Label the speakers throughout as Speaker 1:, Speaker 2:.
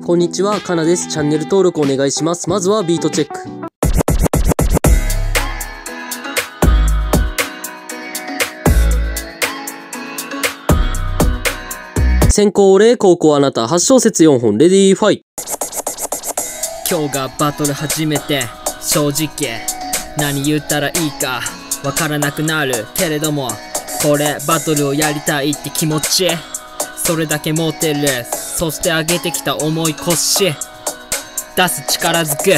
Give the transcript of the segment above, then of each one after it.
Speaker 1: こんにちは、かなです。チャンネル登録お願いします。まずはビートチェック。先行俺、後攻あなた、8小節4本、レディーファイ。
Speaker 2: 今日がバトル初めて、正直何言ったらいいかわからなくなるけれども、これバトルをやりたいって気持ち、それだけ持ってる。そして上げてきた重い腰、出す力ずく。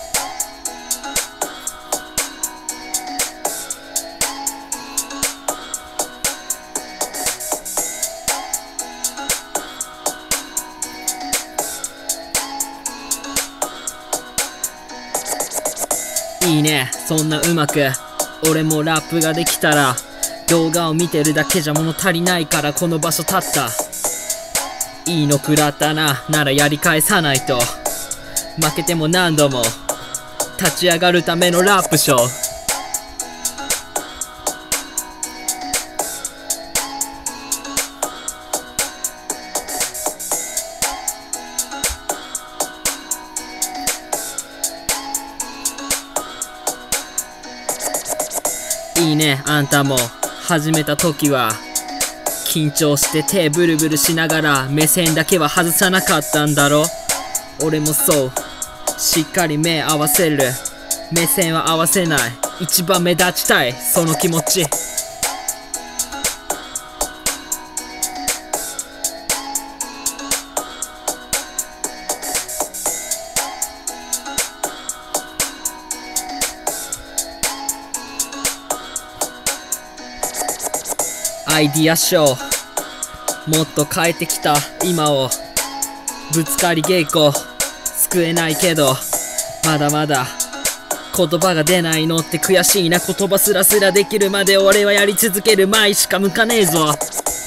Speaker 2: いいね、そんなうまく俺もラップができたら、動画を見てるだけじゃ物足りないからこの場所立った。いいの食らったな、ならやり返さないと。負けても何度も立ち上がるためのラップショー。いいね、あんたも始めた時は緊張して手ブルブルしながら目線だけは外さなかったんだろ。俺もそう、しっかり目合わせる。目線は合わせない、一番目立ちたい、その気持ち。アイディアショー、もっと変えてきた今を。ぶつかり稽古救えないけど、まだまだ言葉が出ないのって悔しいな。言葉すらすらできるまで俺はやり続ける。前しか向かねえぞ。